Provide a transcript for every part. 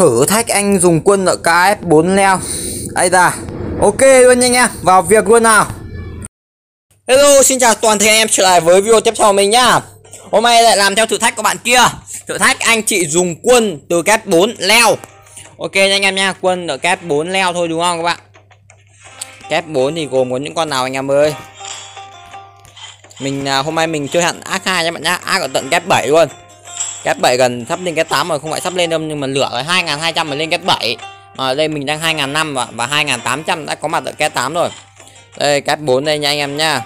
thử thách anh dùng quân ở KF4 leo. Đây ra. Ok luôn nha anh em, vào việc luôn nào. Hello, xin chào toàn thể anh em trở lại với video tiếp theo của mình nhá. Hôm nay lại làm theo thử thách của bạn kia. Thử thách anh chị dùng quân từ KF4 leo. Ok nha anh em nha, quân ở KF4 leo thôi đúng không các bạn? KF4 thì gồm có những con nào anh em ơi? Mình hôm nay mình chơi hẳn AK nha bạn nhá, AK ở tận KF7 luôn. KF7 gần sắp lên KF8 rồi, không phải sắp lên đâu nhưng mà lửa rồi 2200 mà lên KF7. Ở đây mình đang 2500 và 2800 đã có mặt ở KF8 rồi. Đây KF4 đây nha anh em nha.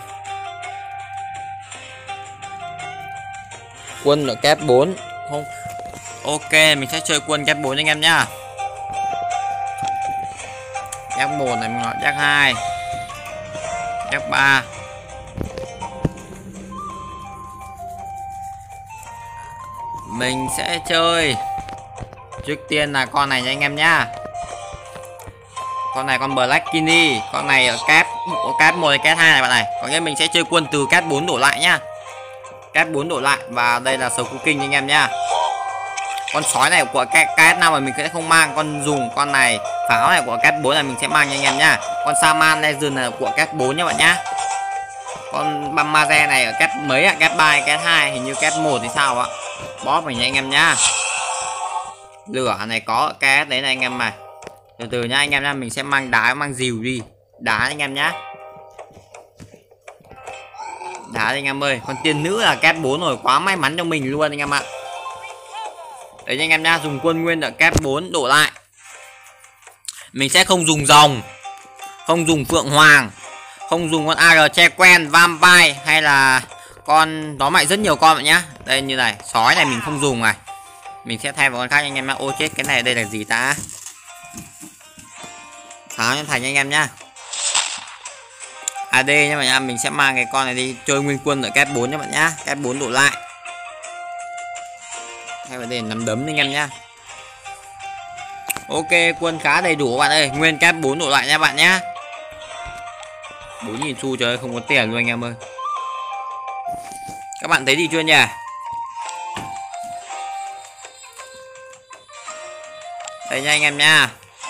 Quân ở KF4 không. Ok, mình sẽ chơi quân KF4 anh em nhá. F1 này mình gọi F2, F3. Mình sẽ chơi trước tiên là con này nha anh em nhá. Con này con Black Kini, con này ở KF1 hay KF2 này bạn này. Có nghĩa mình sẽ chơi quân từ KF4 đổ lại nhá. KF4 đổ lại và đây là sầu cooking anh em nhá. Con sói này của KF5 mà mình sẽ không mang, con dùng con này pháo này của KF4 này mình sẽ mang nha anh em nhá. Con Saman Legend này của KF4 nha bạn nhá. Con Bamaze này ở KF mấy ạ? KF3, KF2, hình như KF1 thì sao ạ? Bóp mình nha anh em nhá. Lửa này có ở KF đấy này anh em này. Từ từ nhá anh em nhá, mình sẽ mang đá, mang dìu đi. Đá anh em nhá. Đá anh em ơi, con tiên nữ là KF4 rồi, quá may mắn cho mình luôn anh em ạ. Đấy anh em nhá, dùng quân nguyên ở KF4 đổ lại. Mình sẽ không dùng rồng, không dùng phượng hoàng, không dùng con AR che quen, vampire hay là con đó mại rất nhiều con bạn nhá. Đây như này, sói này mình không dùng này. Mình sẽ thay vào con khác anh em nhá. Ô chết, cái này đây là gì ta? Pháo nhân thành anh em nhá. AD nhá bạn nhá, mình sẽ mang cái con này đi chơi nguyên quân ở KF4 nhá bạn nhá. KF4 đổ lại. Thay vào đây nắm đấm anh em nhá. Ok, quân khá đầy đủ bạn ơi, nguyên KF4 đổ lại nha bạn nhá. 4.000 xu trời ơi, không có tiền luôn anh em ơi. Các bạn thấy gì chưa nhỉ? Đây nha anh em nha.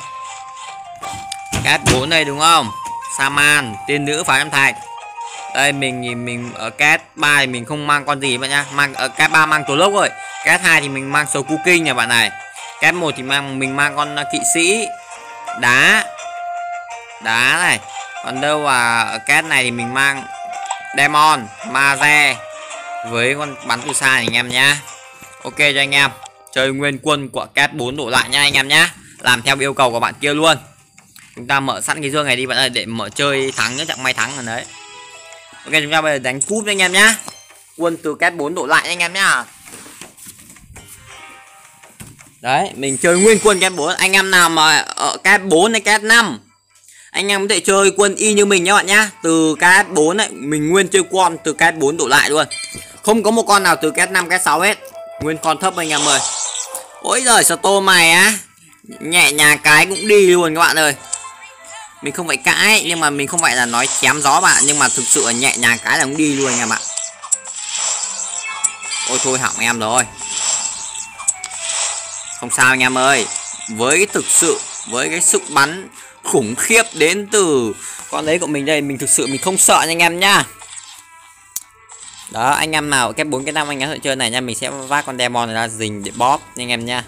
KF4 đây đúng không? Saman, tiên nữ pháo em thạch. Đây mình ở KF3 thì mình không mang con gì bạn nhá. Mang ở KF3 mang tổ lốc rồi. KF2 thì mình mang sầu cooking nha bạn này. KF1 thì mình mang con kỵ sĩ đá này. Còn đâu là ở KF này thì mình mang Demon, Maze với con bắn từ xa này anh em nhá. Ok cho anh em. Chơi nguyên quân của KF4 đổ lại nha anh em nhá. Làm theo yêu cầu của bạn kia luôn. Chúng ta mở sẵn cái dương này đi bạn ơi, để mở chơi thắng nhá, chẳng may thắng rồi đấy. Ok, chúng ta bây giờ đánh cúp anh em nhá. Quân từ KF4 đổ lại anh em nhá. Đấy, mình chơi nguyên quân KF4. Anh em nào mà ở KF4 hay KF5, anh em có thể chơi quân y như mình nhá bạn nhá. Từ KF4 ấy, mình nguyên chơi con từ KF4 đổ lại luôn. Không có một con nào từ KF5, KF6 hết. Nguyên con thấp anh em ơi. Ôi giời, Sto mày á. Nhẹ nhàng cái cũng đi luôn các bạn ơi. Mình không phải cãi, nhưng mà mình không phải là nói chém gió bạn. Nhưng mà thực sự là nhẹ nhàng cái là cũng đi luôn anh em ạ. Ôi thôi hỏng em rồi. Không sao anh em ơi. Với thực sự, với cái sức bắn khủng khiếp đến từ con đấy của mình đây, mình thực sự mình không sợ nha anh em nhá. Đó, anh em nào cái 4 cái 5 anh em thử chơi này nha, mình sẽ vác con Demon này ra rình để bóp nha anh em nha.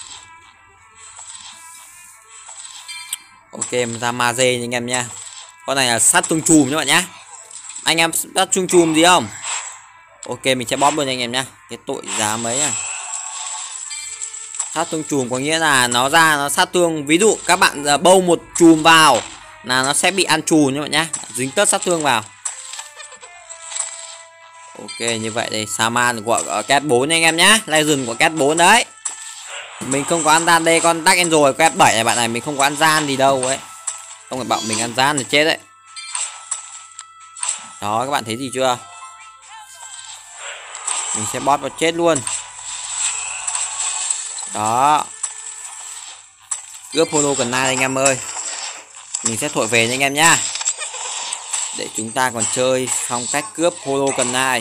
Ok, ra Maze nha anh em nha. Con này là sát tương chùm các bạn nhá. Anh em sát tương chùm gì không? Ok, mình sẽ bóp luôn nha anh em nhá. Cái tội giá mấy à? Sát tương chùm có nghĩa là nó ra nó sát tương, ví dụ các bạn bâu một chùm vào là nó sẽ bị ăn chùm nha bạn nhá, dính tất sát tương vào. Ok, như vậy đây Saman của KF4 anh em nhá, Legend của KF4 đấy. Mình không có ăn gian đây, con Dark Angel của KF7 này bạn này, mình không có ăn gian gì đâu ấy. Không phải bảo mình ăn gian thì chết đấy. Đó, các bạn thấy gì chưa? Mình sẽ bóp vào chết luôn. Đó. Cướp holo cần nai anh em ơi. Mình sẽ thổi về nha anh em nhá. Để chúng ta còn chơi phong cách cướp holo cần nai.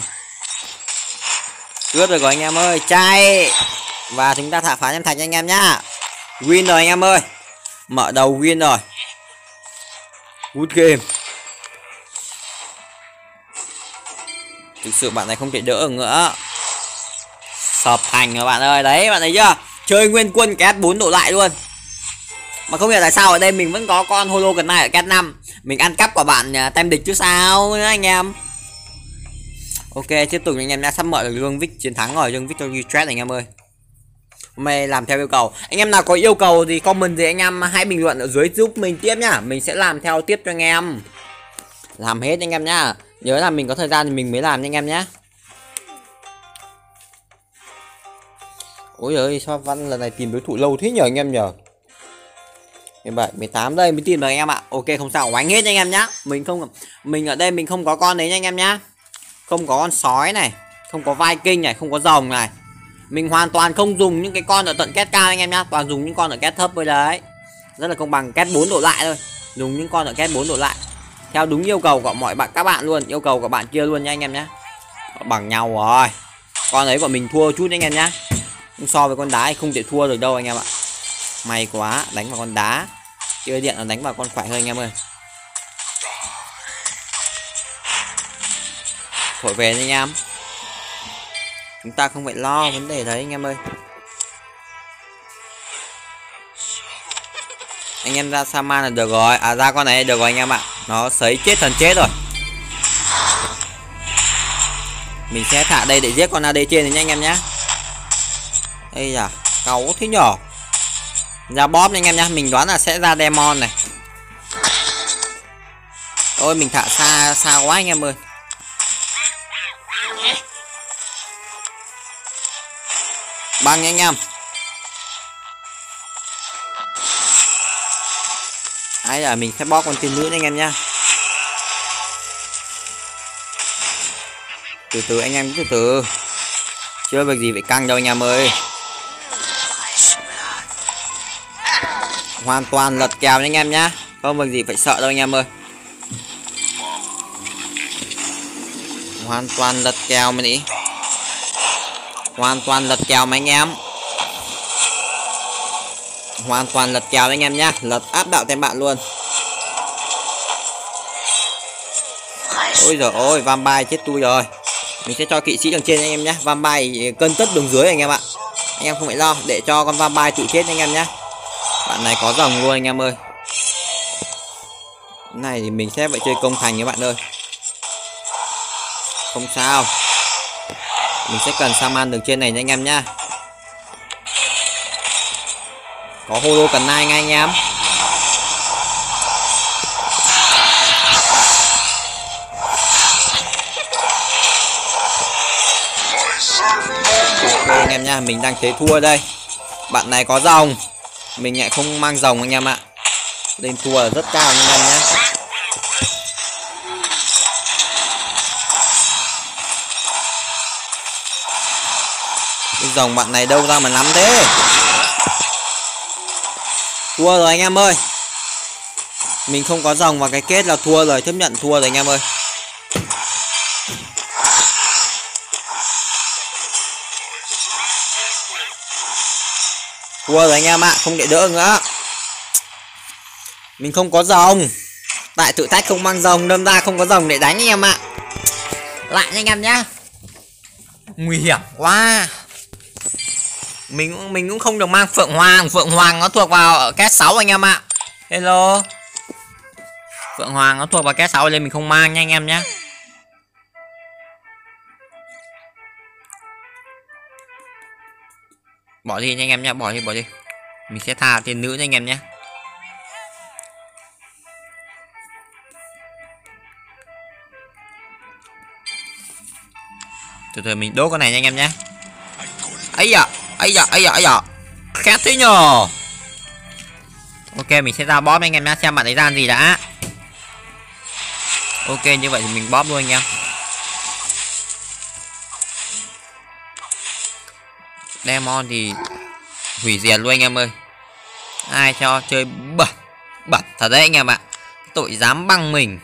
Cướp được rồi anh em ơi, chạy. Và chúng ta thả phá nhân thạch anh em nhá. Win rồi anh em ơi. Mở đầu win rồi. Good game. Thực sự bạn này không thể đỡ được nữa. Sập thành rồi bạn ơi. Đấy bạn thấy chưa? Chơi nguyên quân két 4 độ lại luôn. Mà không hiểu tại sao ở đây mình vẫn có con holo gần này ở két 5. Mình ăn cắp của bạn tem địch chứ sao nữa anh em. Ok, tiếp tục anh em đã sắp mở được Dương Vic chiến thắng rồi, Dương Victory Threat anh em ơi. Hôm nay làm theo yêu cầu. Anh em nào có yêu cầu thì comment gì anh em hãy bình luận ở dưới giúp mình tiếp nhá. Mình sẽ làm theo tiếp cho anh em. Làm hết anh em nhá. Nhớ là mình có thời gian thì mình mới làm nha anh em nhá. Ôi ơi, sao Văn lần này tìm đối thủ lâu thế nhờ anh em nhờ. 17, 18 đây mới tìm được anh em ạ. Ok không sao, oánh hết anh em nhá. Mình ở đây mình không có con đấy nha anh em nhá. Không có con sói này, không có Viking này, không có rồng này. Mình hoàn toàn không dùng những cái con ở tận két cao anh em nhá, toàn dùng những con ở két thấp với đấy. Rất là công bằng, két 4 độ lại thôi. Dùng những con ở két 4 độ lại. Theo đúng yêu cầu của các bạn luôn, yêu cầu của bạn kia luôn nha anh em nhá. Bằng nhau rồi. Con ấy của mình thua chút anh em nhá. So với con đá thì không thể thua được đâu anh em ạ. May quá, đánh vào con đá. Chơi điện nó đánh vào con khỏe hơn anh em ơi. Khỏi về anh em. Chúng ta không phải lo vấn đề đấy anh em ơi. Anh em ra Saman là được rồi. À ra con này được rồi anh em ạ. Nó sấy chết thần chết rồi. Mình sẽ thả đây để giết con AD trên này nha anh em nhé. Ây da, cáu thế nhỏ. Ra bóp nha anh em nhé. Mình đoán là sẽ ra Demon này. Ôi mình thả xa quá anh em ơi. Băng nha anh em. Ấy là mình sẽ bóp con tiên nữ nha anh em nhá. Từ từ anh em, từ từ. Chưa việc gì phải căng đâu anh em ơi. Hoàn toàn lật kèo nha anh em nhá. Không việc gì phải sợ đâu anh em ơi. Hoàn toàn lật kèo mà đi. Hoàn toàn lật kèo mà anh em. Hoàn toàn lật kèo anh em nhá. Lật áp đạo tem bạn luôn. Ôi giời ơi, vampire chết tôi rồi. Mình sẽ cho kỵ sĩ đường trên anh em nhé. Vampire cân tất đường dưới anh em ạ. Anh em không phải lo, để cho con vampire tự chết anh em nhé. Bạn này có rồng luôn anh em ơi. Cái này thì mình sẽ phải chơi công thành các bạn ơi. Không sao. Mình sẽ cần Saman đường trên này nha anh em nhá. Có holo cần nai ngay anh em. Ok anh em nha, mình đang thế thua đây. Bạn này có rồng, mình lại không mang rồng anh em ạ. Lên thua là rất cao anh em nhé. Cái rồng bạn này đâu ra mà nắm thế. Thua rồi anh em ơi. Mình không có rồng và cái kết là thua rồi, chấp nhận thua rồi anh em ơi. Thua rồi anh em ạ, không để đỡ nữa. Mình không có rồng. Tại thử thách không mang rồng, đâm ra không có rồng để đánh anh em ạ. Lại nha anh em nhá. Nguy hiểm quá. Mình cũng không được mang Phượng Hoàng. Phượng Hoàng nó thuộc vào ở két 6 anh em ạ. Hello. Phượng Hoàng nó thuộc vào két 6 nên mình không mang nha anh em nhá. Bỏ đi nha anh em nhá, bỏ đi. Mình sẽ tha tiền nữ nha anh em nhé. Từ từ mình đốt con này nha anh em nhé. Ấy da. Khét thế nhờ. Ok mình sẽ ra bóp anh em nhé, xem bạn ấy ra gì đã. Ok như vậy thì mình bóp luôn anh em. Demon thì hủy diệt luôn anh em ơi. Ai cho chơi bẩn thật đấy anh em ạ. Tội dám băng mình.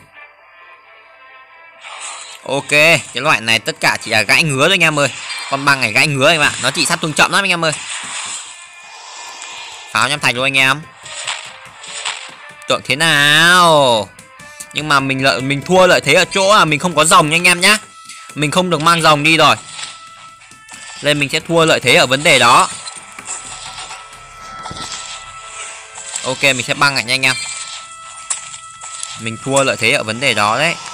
Ok, cái loại này tất cả chỉ là gãi ngứa thôi anh em ơi. Con băng này gãi ngứa anh em ạ, nó chỉ sát thương chậm lắm anh em ơi. Pháo nham thạch luôn anh em. Tượng thế nào? Nhưng mà mình thua lợi thế ở chỗ là mình không có rồng nha anh em nhá. Mình không được mang rồng đi rồi, nên mình sẽ thua lợi thế ở vấn đề đó. Ok, mình sẽ băng lại nha anh em. Mình thua lợi thế ở vấn đề đó đấy.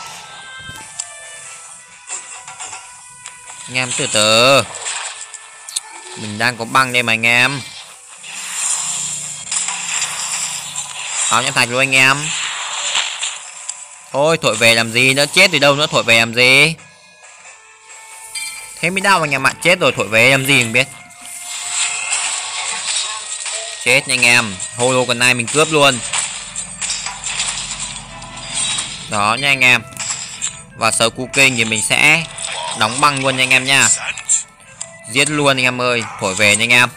Anh em từ từ. Mình đang có băng đây mà anh em. Pháo nham thạch luôn anh em. Thôi thổi về làm gì nữa, chết từ đâu nữa, thổi về làm gì. Thế mới đau anh em ạ, chết rồi thổi về làm gì mình biết. Chết nha anh em, holo còn này mình cướp luôn. Đó nha anh em. Và sờ cu kinh thì mình sẽ đóng băng luôn nha anh em nha. Giết luôn anh em ơi, thổi về nha anh em.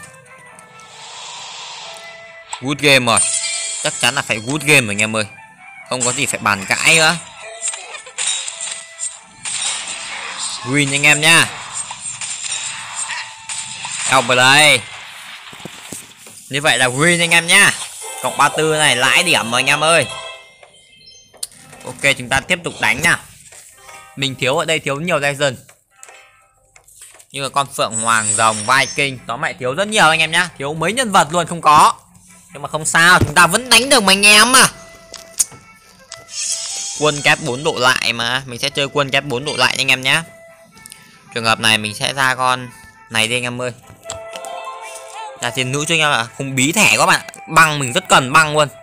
Good game rồi. Chắc chắn là phải good game rồi anh em ơi. Không có gì phải bàn cãi nữa. Win anh em nha. Play. Như vậy là win anh em nhá. Cộng 34 này lãi điểm rồi anh em ơi. Ok, chúng ta tiếp tục đánh nha. Mình thiếu ở đây, thiếu nhiều legend. Như là con phượng hoàng, rồng, Viking, đó mẹ thiếu rất nhiều anh em nhá. Thiếu mấy nhân vật luôn không có. Nhưng mà không sao, chúng ta vẫn đánh được mà anh em à. Quân kép 4 độ lại mà. Mình sẽ chơi quân kép 4 độ lại anh em nhá. Trường hợp này mình sẽ ra con này đi anh em ơi. Ra tiền nữ cho anh em ạ. Không bí thẻ các bạn. Băng mình rất cần băng luôn.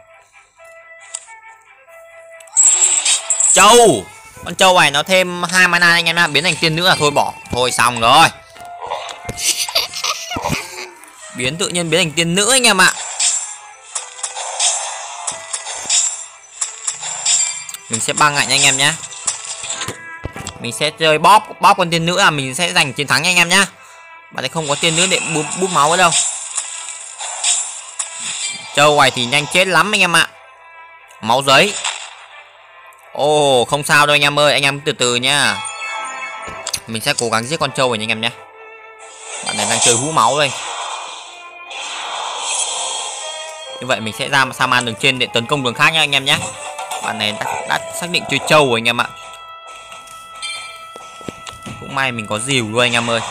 Châu. Con trâu này nó thêm 2 mana anh em ạ. Biến thành tiên nữ là thôi bỏ. Thôi xong rồi. Biến tự nhiên biến thành tiên nữ anh em ạ. Mình sẽ băng lại nha anh em nhé. Mình sẽ chơi bóp con tiên nữ là mình sẽ giành chiến thắng nha anh em nhá. Bạn ấy không có tiên nữ để bút máu ở đâu. Trâu này thì nhanh chết lắm anh em ạ. Máu giấy. Ồ, không sao đâu anh em ơi, anh em từ từ nha. Mình sẽ cố gắng giết con trâu này nha anh em nhé. Bạn này đang chơi hú máu đây. Như vậy mình sẽ ra Saman đường trên để tấn công đường khác nha anh em nhé. Bạn này đã xác định chơi trâu rồi anh em ạ. Cũng may mình có dìu luôn anh em ơi.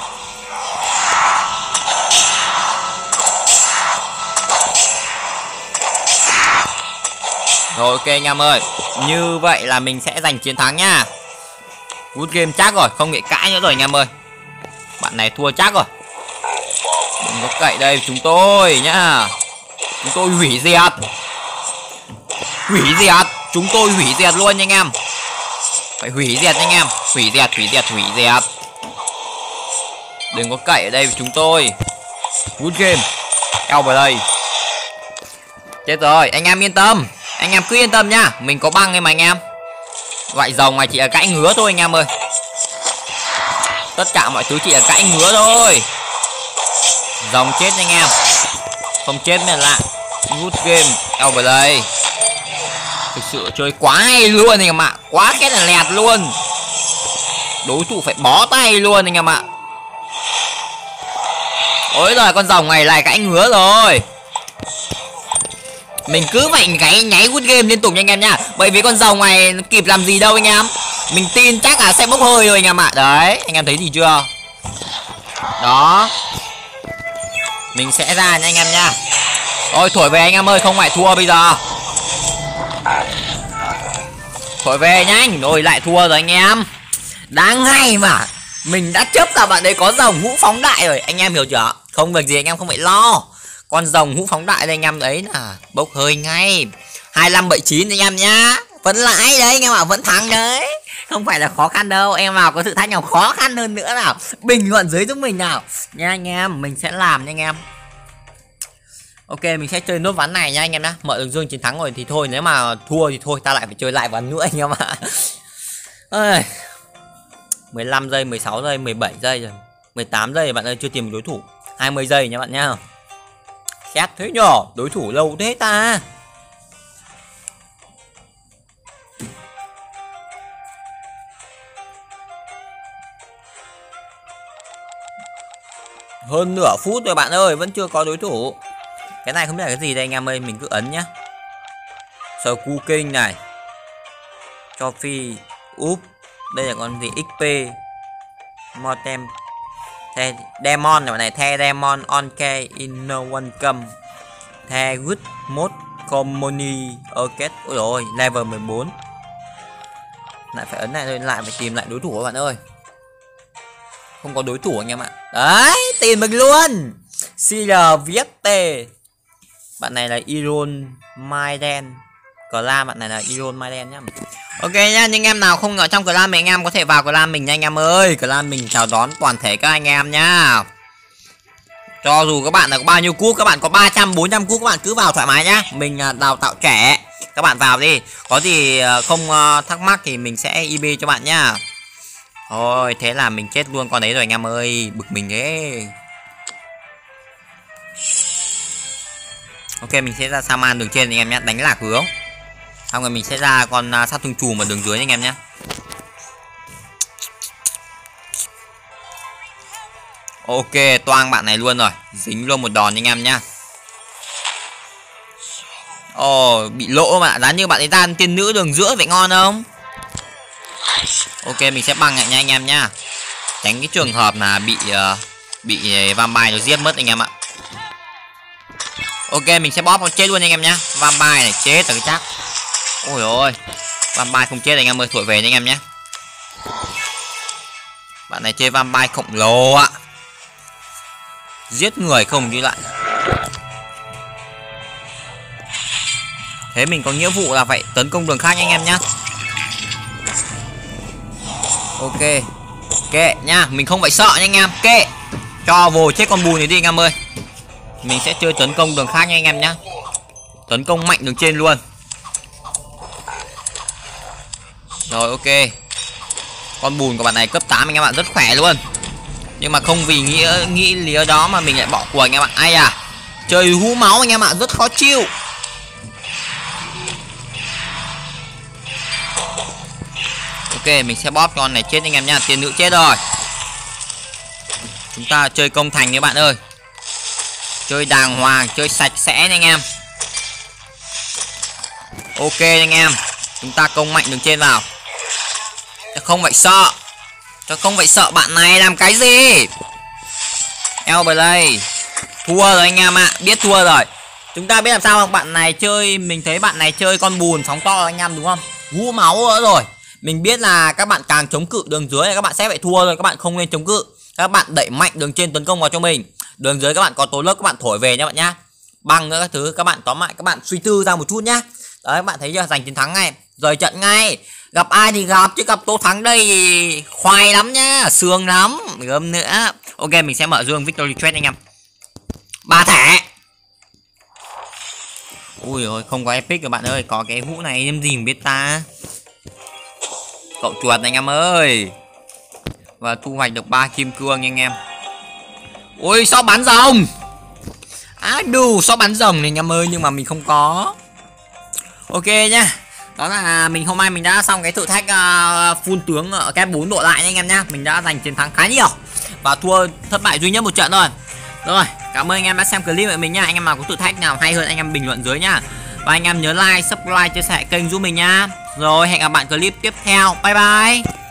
Rồi ok anh em ơi. Như vậy là mình sẽ giành chiến thắng nha. Good game chắc rồi, không bị cãi nữa rồi anh em ơi. Bạn này thua chắc rồi. Đừng có cậy đây chúng tôi nhá. Chúng tôi hủy diệt. Hủy diệt. Chúng tôi hủy diệt luôn nha anh em. Phải hủy diệt nha anh em. Hủy diệt, hủy diệt, hủy diệt. Đừng có cậy ở đây với chúng tôi. Good game. Play. Chết rồi, anh em yên tâm. Anh em cứ yên tâm nhá. Mình có băng ấy mà anh em. Loại rồng này chỉ là cãi ngứa thôi anh em ơi. Tất cả mọi thứ chỉ là cãi ngứa thôi. Rồng chết nha anh em. Không chết mới là lạ. Good game. Play. Thực sự chơi quá hay luôn anh em ạ. Quá cái là lẹt luôn. Đối thủ phải bó tay luôn anh em ạ. Ôi rồi con rồng này lại cãi ngứa rồi. Mình cứ phải nháy good game liên tục nha anh em nha. Bởi vì con rồng này nó kịp làm gì đâu anh em. Mình tin chắc là sẽ bốc hơi rồi anh em ạ. Đấy, anh em thấy gì chưa? Đó. Mình sẽ ra nha anh em nha. Ôi thổi về anh em ơi, không phải thua bây giờ. Thổi về nhanh. Rồi lại thua rồi anh em. Đáng hay mà. Mình đã chấp là bạn đấy có rồng hũ phóng đại rồi. Anh em hiểu chưa? Không việc gì anh em không phải lo. Con rồng hũ phóng đại đây anh em đấy là bốc hơi ngay. 2579 anh em nhá. Vẫn lãi đấy anh em ạ, vẫn thắng đấy. Không phải là khó khăn đâu. Em nào có thử thách nào khó khăn hơn nữa nào, bình luận dưới giúp mình nào nha anh em. Mình sẽ làm nha anh em. Ok, mình sẽ chơi nốt ván này nha anh em nhá. Mở đường dương chiến thắng rồi thì thôi. Nếu mà thua thì thôi, ta lại phải chơi lại ván nữa anh em ạ. Ơi, 15 giây, 16 giây, 17 giây rồi, 18 giây bạn ơi, chưa tìm đối thủ. 20 giây nha bạn nhá. Xét thế nhỏ, đối thủ lâu thế ta. Hơn nửa phút rồi bạn ơi, vẫn chưa có đối thủ. Cái này không biết là cái gì đây anh em ơi, mình cứ ấn nhá. Cooking này. Cho phi úp. Đây là con gì? XP. Motem. The Demon này bạn này, The Demon on K in no one come. The good mode communi orchest. Ôi rồi, level 14. Lại phải ấn này thôi, lại phải tìm lại đối thủ các bạn ơi. Không có đối thủ anh em ạ. Đấy, tìm được luôn. CL Viette. Bạn này là Iron Maiden. Clan bạn này là Iron Maiden nhá. Ok nhá, những em nào không ở trong clan mình anh em có thể vào clan mình nha anh em ơi. Clan mình chào đón toàn thể các anh em nhá. Cho dù các bạn là có bao nhiêu cúp, các bạn có 300, 400 cúp, các bạn cứ vào thoải mái nhá. Mình đào tạo trẻ. Các bạn vào đi. Có gì không thắc mắc thì mình sẽ IB cho bạn nhá. Thôi, thế là mình chết luôn con đấy rồi anh em ơi. Bực mình thế. Ok, mình sẽ ra Saman đường trên anh em nhé, đánh lạc hướng. Xong rồi mình sẽ ra con sát thương chùm ở đường dưới anh em nhé. Ok, toang bạn này luôn rồi. Dính luôn một đòn anh em nhá. Ồ, bị lỗ mà. Giá như bạn ấy ra tiên nữ đường giữa vậy ngon không? Ok, mình sẽ băng lại nha anh em nhá. Tránh cái trường hợp là bị vampire nó giết mất anh em ạ. Ok, mình sẽ bóp nó chết luôn anh em nhá. Vampire này chết rồi chắc. Ôi ôi, vampire không chết anh em ơi, thổi về anh em nhé. Bạn này chơi vampire khổng lồ ạ. Giết người không đi lại. Thế mình có nghĩa vụ là phải tấn công đường khác nha anh em nhá. Ok, kệ nha, mình không phải sợ nha anh em, kệ. Cho vồ chết con bùn này đi anh em ơi. Mình sẽ chơi tấn công đường khác nha anh em nhá. Tấn công mạnh đường trên luôn. Rồi ok. Con bùn của bạn này cấp 8 anh em bạn, rất khỏe luôn. Nhưng mà không vì nghĩ lý đó mà mình lại bỏ cuộc anh em ạ. Ai à, chơi hú máu anh em ạ, rất khó chịu. Ok, mình sẽ bóp con này chết anh em nha. Tiên nữ chết rồi. Chúng ta chơi công thành các bạn ơi. Chơi đàng hoàng, chơi sạch sẽ nha anh em. Ok anh em, chúng ta công mạnh đường trên vào. Không phải sợ. Cho không phải sợ bạn này làm cái gì. Elblay thua rồi anh em ạ, biết thua rồi. Chúng ta biết làm sao không? Bạn này chơi, mình thấy bạn này chơi con bùn phóng to anh em đúng không? Hú máu nữa rồi. Mình biết là các bạn càng chống cự đường dưới các bạn sẽ phải thua rồi. Các bạn không nên chống cự. Các bạn đẩy mạnh đường trên tấn công vào cho mình. Đường dưới các bạn có tố lốc các bạn thổi về nha bạn nhá. Băng nữa các thứ, các bạn tóm lại các bạn suy tư ra một chút nhá. Đấy các bạn thấy chưa, giành chiến thắng ngay, rời trận ngay. Gặp ai thì gặp, chứ gặp Tô Thắng đây khoai lắm nhá, sướng lắm, gớm nữa. Ok, mình sẽ mở dương Victory Chest anh em. 3 thẻ. Ui ôi, không có epic các bạn ơi, có cái hũ này em gì mà biết ta. Cậu chuột anh em ơi. Và thu hoạch được 3 kim cương nha anh em. Ui, sao bắn rồng. Đủ sao bắn rồng này anh em ơi, nhưng mà mình không có. Ok nhá. Đó là hôm nay mình đã xong cái thử thách full tướng ở cái 4 độ lại nha anh em nhá. Mình đã giành chiến thắng khá nhiều và thua thất bại duy nhất một trận thôi. Rồi, cảm ơn anh em đã xem clip của mình nha. Anh em nào có thử thách nào hay hơn anh em bình luận dưới nhá. Và anh em nhớ like, subscribe, chia sẻ kênh giúp mình nha. Rồi, hẹn gặp bạn clip tiếp theo. Bye bye.